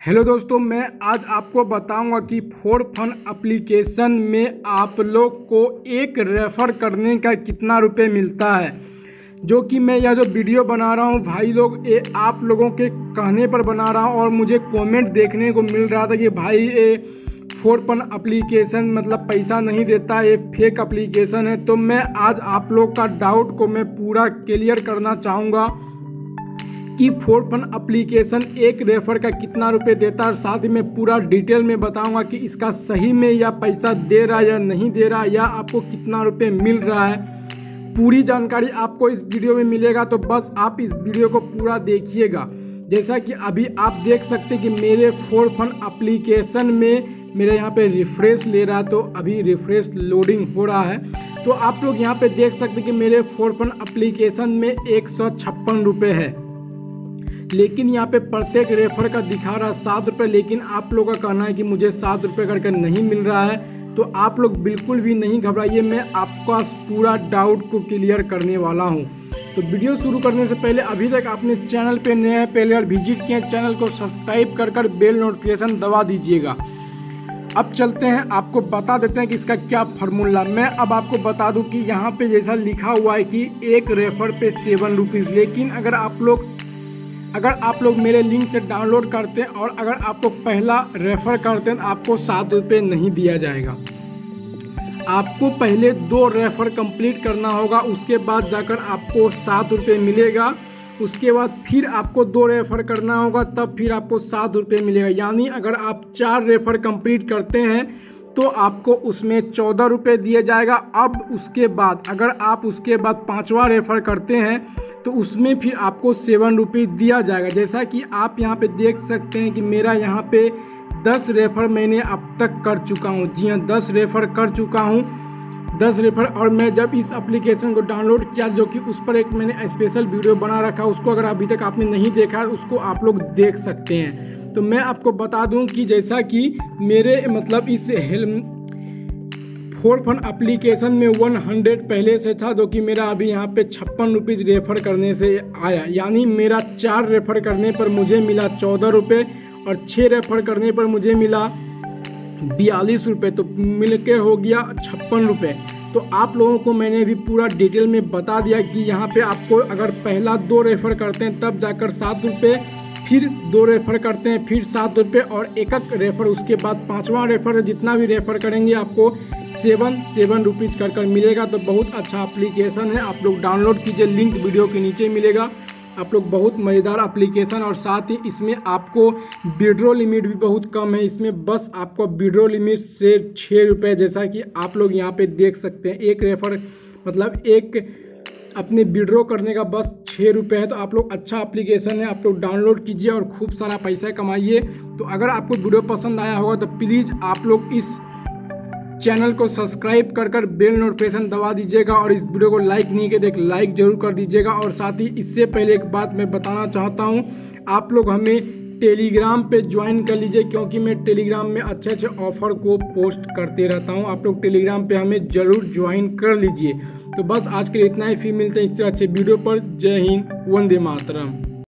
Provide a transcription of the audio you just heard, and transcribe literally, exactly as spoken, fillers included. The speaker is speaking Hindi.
हेलो दोस्तों, मैं आज आपको बताऊंगा कि फोर फन एप्लीकेशन में आप लोग को एक रेफ़र करने का कितना रुपए मिलता है। जो कि मैं यह जो वीडियो बना रहा हूं भाई लोग, ये आप लोगों के कहने पर बना रहा हूं और मुझे कमेंट देखने को मिल रहा था कि भाई ये फोर फन एप्लीकेशन मतलब पैसा नहीं देता, ये फेक एप्लीकेशन है। तो मैं आज आप लोग का डाउट को मैं पूरा क्लियर करना चाहूँगा कि फोर फन एप्लीकेशन एक रेफर का कितना रुपए देता है, और साथ ही मैं पूरा डिटेल में बताऊंगा कि इसका सही में या पैसा दे रहा है या नहीं दे रहा है, या आपको कितना रुपए मिल रहा है। पूरी जानकारी आपको इस वीडियो में मिलेगा, तो बस आप इस वीडियो को पूरा देखिएगा। जैसा कि अभी आप देख सकते हैं कि मेरे फोर फन एप्लीकेशन में मेरे यहाँ पे रिफ्रेश ले रहा है, तो अभी रिफ्रेश लोडिंग हो रहा है। तो आप लोग यहाँ पे देख सकते हैं कि मेरे फोर फन एप्लीकेशन में एक सौ छप्पन रुपये है, लेकिन यहाँ पे प्रत्येक रेफर का दिखा रहा है सात रुपये। लेकिन आप लोगों का कहना है कि मुझे सात रुपये करके नहीं मिल रहा है, तो आप लोग बिल्कुल भी नहीं घबराइए, मैं आपका पूरा डाउट को क्लियर करने वाला हूँ। तो वीडियो शुरू करने से पहले अभी तक आपने चैनल पे नए हैं, पहले बार विजिट किए, चैनल को सब्सक्राइब कर कर बेल नोटिफिकेशन दबा दीजिएगा। अब चलते हैं, आपको बता देते हैं कि इसका क्या फार्मूला। मैं अब आपको बता दूं कि यहाँ पे जैसा लिखा हुआ है कि एक रेफर पे सेवन रुपीज़, लेकिन अगर आप लोग अगर आप लोग मेरे लिंक से डाउनलोड करते हैं और अगर आप लोग पहला रेफ़र करते हैं तो आपको सात रुपये नहीं दिया जाएगा। आपको पहले दो रेफ़र कंप्लीट करना होगा, उसके बाद जाकर आपको सात रुपये मिलेगा। उसके बाद फिर आपको दो रेफ़र करना होगा, तब फिर आपको सात रुपये मिलेगा। यानी अगर आप चार रेफ़र कंप्लीट करते हैं तो आपको उसमें चौदह रुपये दिया जाएगा। अब उसके बाद अगर आप उसके बाद पांचवा रेफ़र करते हैं तो उसमें फिर आपको सेवन रुपये दिया जाएगा। जैसा कि आप यहाँ पे देख सकते हैं कि मेरा यहाँ पे दस रेफ़र मैंने अब तक कर चुका हूँ। जी हाँ, दस रेफ़र कर चुका हूँ, दस रेफ़र। और मैं जब इस एप्लीकेशन को डाउनलोड किया, जो कि उस पर एक मैंने स्पेशल वीडियो बना रखा, उसको अगर अभी तक आपने नहीं देखा है उसको आप लोग देख सकते हैं। तो मैं आपको बता दूं कि जैसा कि मेरे मतलब इस हेल्प फोर फन एप्लीकेशन में वन हंड्रेड पहले से था, जो कि मेरा अभी यहाँ पे छप्पन रुपीज़ रेफ़र करने से आया। यानी मेरा चार रेफ़र करने पर मुझे मिला चौदह रुपये और छः रेफ़र करने पर मुझे मिला बयालीस रुपये, तो मिलकर हो गया छप्पन रुपये। तो आप लोगों को मैंने भी पूरा डिटेल में बता दिया कि यहाँ पे आपको अगर पहला दो रेफ़र करते हैं तब जाकर सात रुपये, फिर दो रेफ़र करते हैं फिर सात रुपये, और एक एक रेफ़र उसके बाद पांचवा रेफ़र जितना भी रेफ़र करेंगे आपको सेवन सेवन रुपीज़ कर कर मिलेगा। तो बहुत अच्छा एप्लीकेशन है, आप लोग डाउनलोड कीजिए, लिंक वीडियो के नीचे मिलेगा। आप लोग बहुत मज़ेदार एप्लीकेशन, और साथ ही इसमें आपको विड्रॉ लिमिट भी बहुत कम है। इसमें बस आपको विड्रॉ लिमिट से छः रुपये, जैसा कि आप लोग यहाँ पे देख सकते हैं, एक रेफ़र मतलब एक अपने विड्रॉ करने का बस छः रुपये है। तो आप लोग अच्छा एप्लीकेशन है, आप लोग डाउनलोड कीजिए और खूब सारा पैसा कमाइए। तो अगर आपको वीडियो पसंद आया होगा तो प्लीज़ आप लोग इस चैनल को सब्सक्राइब कर कर बेल नोटिफिकेशन दबा दीजिएगा, और इस वीडियो को लाइक नहीं किया देख लाइक जरूर कर दीजिएगा। और साथ ही इससे पहले एक बात मैं बताना चाहता हूँ, आप लोग हमें टेलीग्राम पे ज्वाइन कर लीजिए, क्योंकि मैं टेलीग्राम में अच्छे अच्छे ऑफर को पोस्ट करते रहता हूँ। आप लोग टेलीग्राम पे हमें ज़रूर ज्वाइन कर लीजिए। तो बस आज के लिए इतना ही, फिर मिलते हैं इस तरह अच्छे वीडियो पर। जय हिंद, वंदे मातरम।